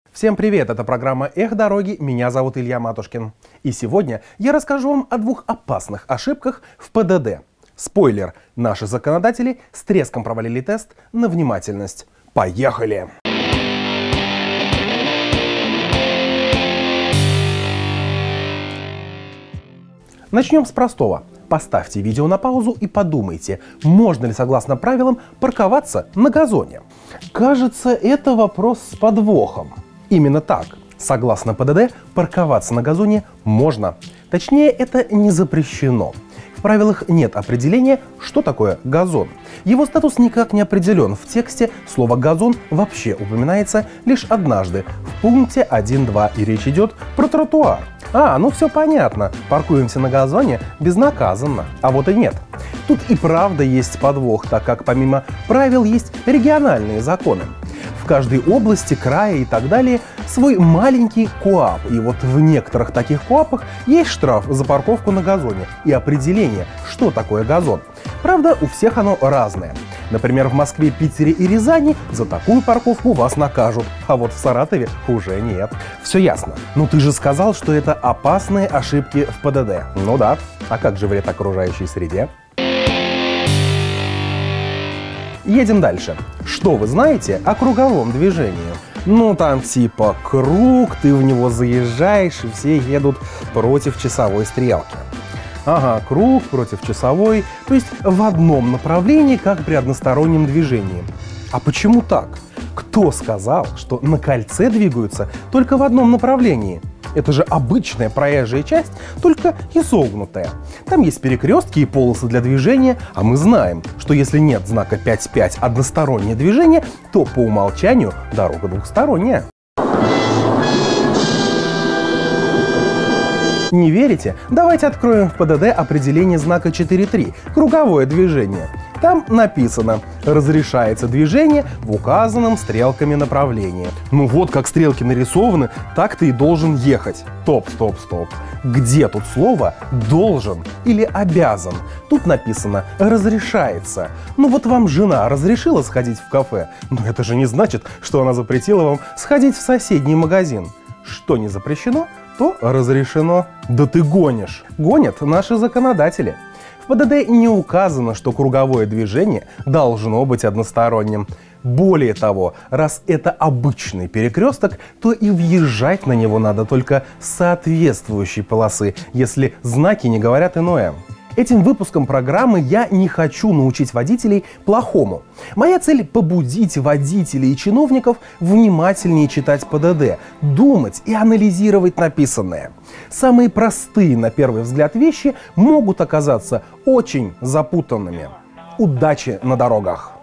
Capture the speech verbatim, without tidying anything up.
Всем привет, это программа «Эх, дороги», меня зовут Илья Матушкин. И сегодня я расскажу вам о двух опасных ошибках в ПДД. Спойлер, наши законодатели с треском провалили тест на внимательность. Поехали! Начнем с простого. Поставьте видео на паузу и подумайте, можно ли согласно правилам парковаться на газоне. Кажется, это вопрос с подвохом. Именно так. Согласно ПДД, парковаться на газоне можно. Точнее, это не запрещено. В правилах нет определения, что такое газон. Его статус никак не определен. В тексте слово «газон» вообще упоминается лишь однажды, в пункте один точка два, и речь идет про тротуар. А, ну все понятно, паркуемся на газоне безнаказанно. А вот и нет. Тут и правда есть подвох, так как помимо правил есть региональные законы. В каждой области, крае и так далее свой маленький КоАП. И вот в некоторых таких КоАПах есть штраф за парковку на газоне и определение, что такое газон. Правда, у всех оно разное. Например, в Москве, Питере и Рязани за такую парковку вас накажут, а вот в Саратове уже нет. Все ясно. Ну ты же сказал, что это опасные ошибки в ПДД. Ну да, а как же вред окружающей среде? Едем дальше. Что вы знаете о круговом движении? Ну там типа круг, ты в него заезжаешь, и все едут против часовой стрелки. Ага, круг против часовой, то есть в одном направлении, как при одностороннем движении. А почему так? Кто сказал, что на кольце двигаются только в одном направлении? Это же обычная проезжая часть, только изогнутая. Там есть перекрестки и полосы для движения, а мы знаем, что если нет знака пять пять одностороннее движение, то по умолчанию дорога двухсторонняя. Не верите? Давайте откроем в ПДД определение знака четыре три – круговое движение. Там написано «Разрешается движение в указанном стрелками направлении». Ну вот как стрелки нарисованы, так ты и должен ехать. Стоп, стоп, стоп. Где тут слово «должен» или «обязан»? Тут написано «разрешается». Ну вот вам жена разрешила сходить в кафе, но это же не значит, что она запретила вам сходить в соседний магазин. Что не запрещено, то разрешено. Да ты гонишь. Гонят наши законодатели. В ПДД не указано, что круговое движение должно быть односторонним. Более того, раз это обычный перекресток, то и въезжать на него надо только с соответствующей полосы, если знаки не говорят иное. Этим выпуском программы я не хочу научить водителей плохому. Моя цель – побудить водителей и чиновников внимательнее читать ПДД, думать и анализировать написанное. Самые простые, на первый взгляд, вещи могут оказаться очень запутанными. Удачи на дорогах!